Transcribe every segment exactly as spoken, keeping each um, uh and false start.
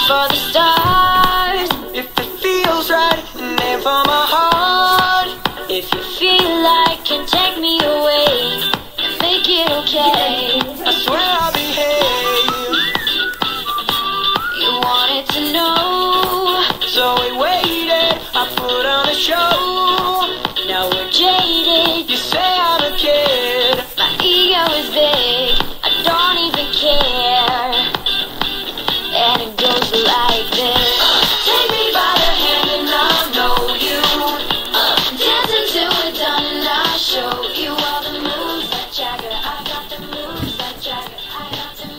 for the stars. If it feels right, and aim for my heart. If you feel like can take me away and make it okay, I swear I'll behave. You wanted to know, so we waited. I put on a show. Now we're jaded. You say I'm a kid. My ego is big. I don't even care. And it goes like this. Take me by the hand and I'll know you. Uh, dance until we're done and I'll show you all the moves like Jagger. I got the moves like Jagger. I got the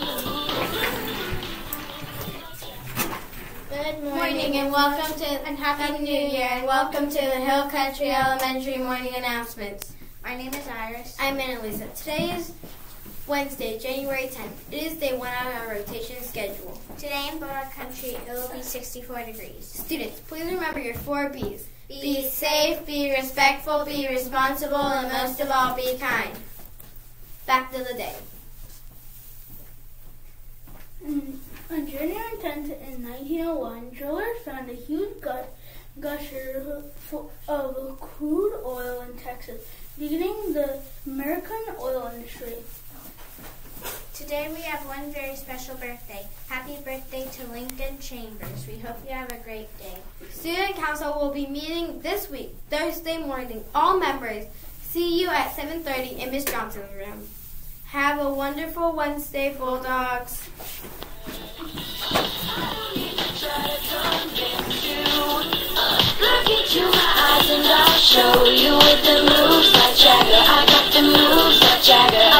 moves. Good morning and welcome to and Happy New Year and welcome to the Hill Country Elementary morning announcements. My name is Iris. I'm Annalisa. Today is Wednesday, January tenth. It is day one on our rotation schedule. Today in Bulldog Country, it will be sixty-four degrees. Students, please remember your four B's. Be, be safe, be respectful, be responsible, and most of all, be kind. Back to the day. Mm, on January tenth in nineteen oh one, drillers found a huge gut gusher of crude oil in Texas, beginning the American oil industry. Today we have one very special birthday. Happy birthday to Lincoln Chambers. We hope you have a great day. Student Council will be meeting this week, Thursday morning. All members, see you at seven thirty in Miss Johnson's room. Have a wonderful Wednesday, Bulldogs. Look into my eyes and I'll show you with the moves like Jagger. I got the moves like Jagger.